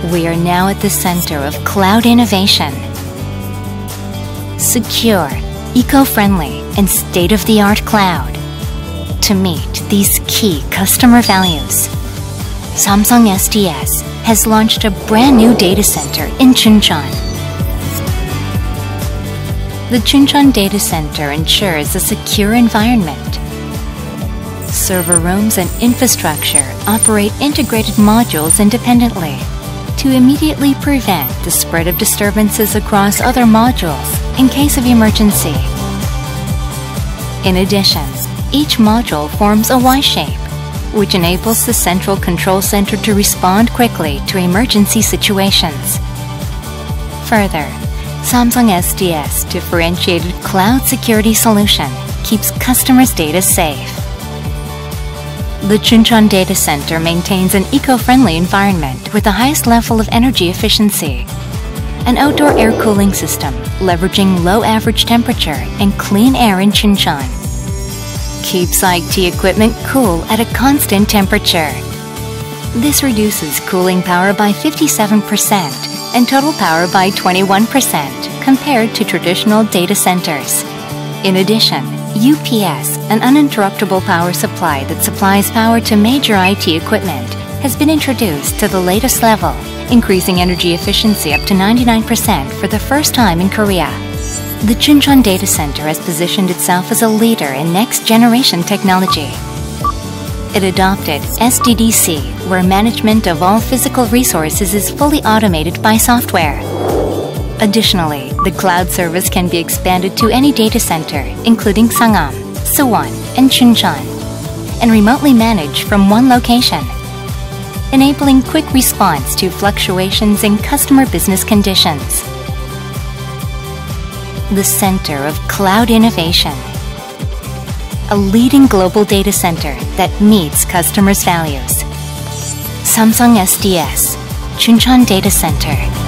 We are now at the center of cloud innovation. Secure, eco-friendly, and state-of-the-art cloud. To meet these key customer values, Samsung SDS has launched a brand new data center in Chuncheon. The Chuncheon Data Center ensures a secure environment. Server rooms and infrastructure operate integrated modules independently to immediately prevent the spread of disturbances across other modules in case of emergency. In addition, each module forms a Y shape, which enables the central control center to respond quickly to emergency situations. Further, Samsung SDS differentiated cloud security solution keeps customers' data safe. The Chuncheon Data Center maintains an eco-friendly environment with the highest level of energy efficiency. An outdoor air cooling system leveraging low average temperature and clean air in Chuncheon keeps IT equipment cool at a constant temperature. This reduces cooling power by 57% and total power by 21% compared to traditional data centers. In addition, UPS, an uninterruptible power supply that supplies power to major IT equipment, has been introduced to the latest level, increasing energy efficiency up to 99% for the first time in Korea. The Chuncheon Data Center has positioned itself as a leader in next-generation technology. It adopted SDDC, where management of all physical resources is fully automated by software. Additionally, the cloud service can be expanded to any data center, including Sangam, Suwon, and Chuncheon, and remotely managed from one location, enabling quick response to fluctuations in customer business conditions. The center of cloud innovation. A leading global data center that meets customers' values. Samsung SDS, Chuncheon Data Center.